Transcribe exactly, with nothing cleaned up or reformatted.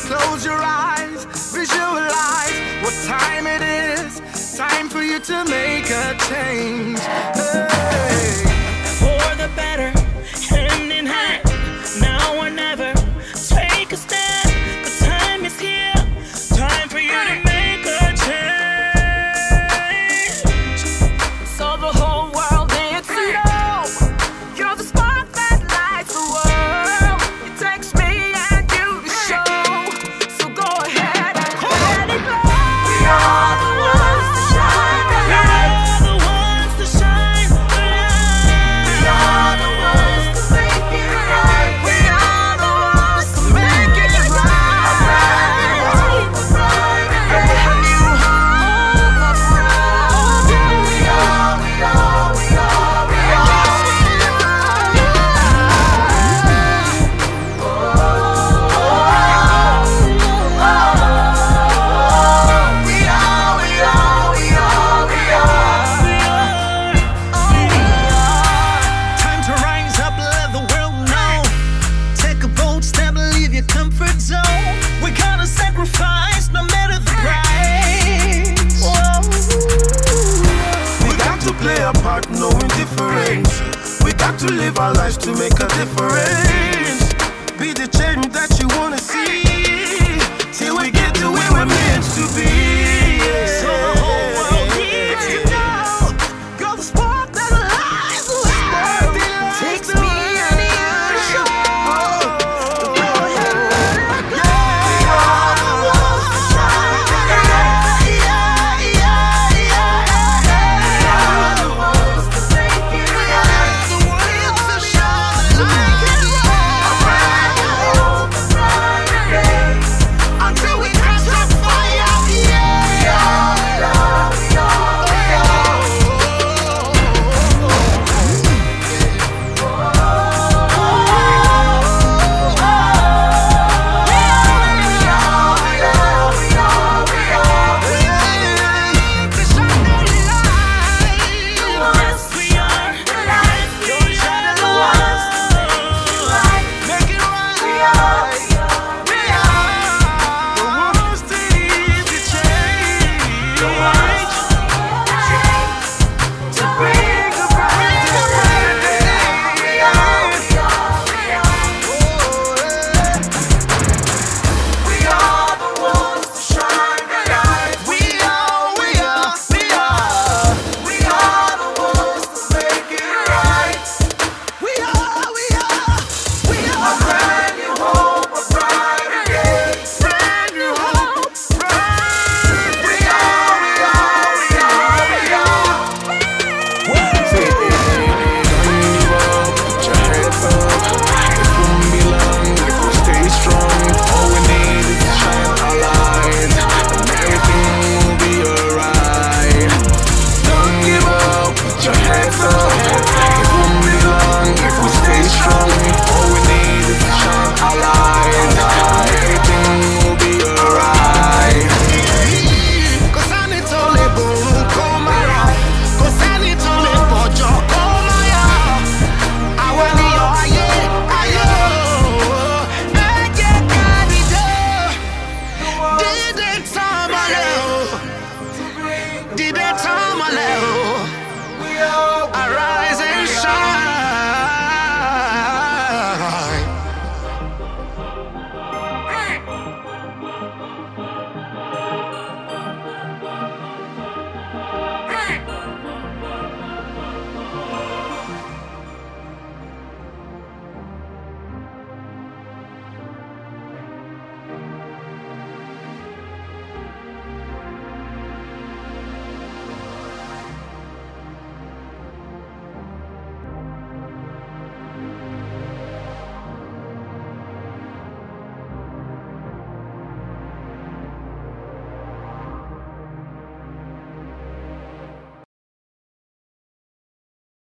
close your eyes, visualize what time it is. Time for you to make a change. Hey. For the better, hand in hand, now or never. Take a stand, the time is here. Time for you to make a change. So the whole world needs to know you're the spark that lights the world. It takes me and you to show. So go ahead and let it blow. We are the ones to shine the light. We are the ones to shine the light. We are the ones to make it right. We are the ones to make it right. A bright, a bright, a new home of pride. We are, we are, we are, we are. Time to rise up, let the world know. Take a bold step, leave your comfort zone. We gotta sacrifice no matter the price. We got to play a part, no indifference. We got to live our lives to make a difference. Be the change that you wanna